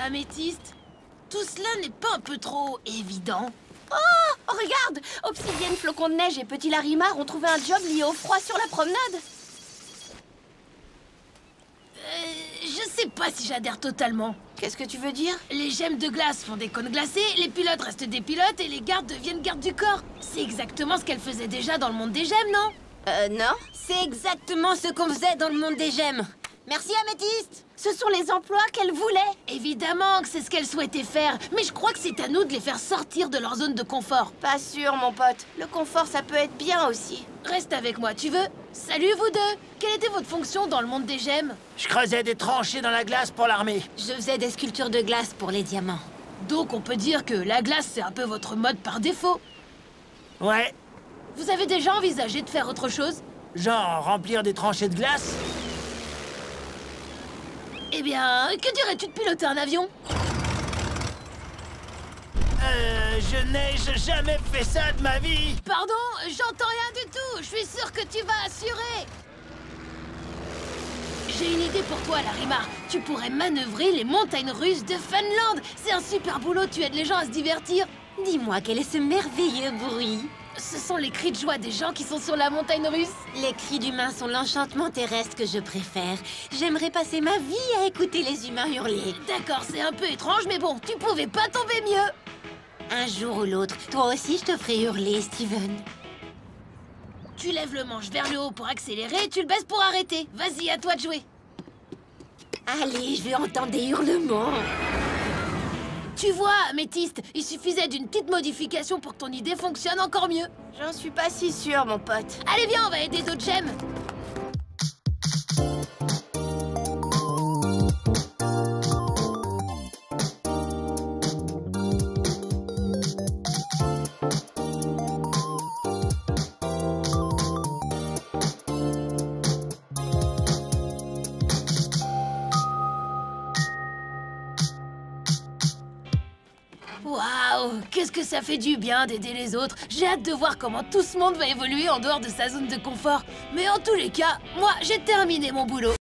Améthyste, tout cela n'est pas un peu trop évident? Oh, regarde! Obsidienne, Flocon de Neige et Petit Larimar ont trouvé un job lié au froid sur la promenade. Je sais pas si j'adhère totalement. Qu'est-ce que tu veux dire? Les gemmes de glace font des cônes glacés, les pilotes restent des pilotes et les gardes deviennent gardes du corps. C'est exactement ce qu'elle faisait déjà dans le monde des gemmes, non? Non. C'est exactement ce qu'on faisait dans le monde des gemmes. Merci, Améthyste. Ce sont les emplois qu'elle voulait. Évidemment que c'est ce qu'elle souhaitait faire, mais je crois que c'est à nous de les faire sortir de leur zone de confort. Pas sûr, mon pote. Le confort, ça peut être bien aussi. Reste avec moi, tu veux? Salut vous deux! Quelle était votre fonction dans le monde des gemmes? Je creusais des tranchées dans la glace pour l'armée. Je faisais des sculptures de glace pour les diamants. Donc on peut dire que la glace c'est un peu votre mode par défaut. Ouais, Vous avez déjà envisagé de faire autre chose? genre remplir des tranchées de glace. Eh bien, que dirais-tu de piloter un avion? Je n'ai jamais fait ça de ma vie. Pardon, j'entends rien du tout. Je suis sûr que tu vas assurer. J'ai une idée pour toi, Larimar. Tu pourrais manœuvrer les montagnes russes de Funland. C'est un super boulot, tu aides les gens à se divertir. Dis-moi, quel est ce merveilleux bruit? Ce sont les cris de joie des gens qui sont sur la montagne russe. Les cris d'humains sont l'enchantement terrestre que je préfère. J'aimerais passer ma vie à écouter les humains hurler. D'accord, c'est un peu étrange, mais bon, tu pouvais pas tomber mieux. Un jour ou l'autre, toi aussi je te ferai hurler, Steven. Tu lèves le manche vers le haut pour accélérer et tu le baisses pour arrêter. Vas-y, à toi de jouer. Allez, je veux entendre des hurlements. Tu vois, Améthyste, il suffisait d'une petite modification pour que ton idée fonctionne encore mieux. J'en suis pas si sûre, mon pote. Allez, viens, on va aider d'autres gemmes. Waouh, qu'est-ce que ça fait du bien d'aider les autres. J'ai hâte de voir comment tout ce monde va évoluer en dehors de sa zone de confort. Mais en tous les cas, moi, j'ai terminé mon boulot.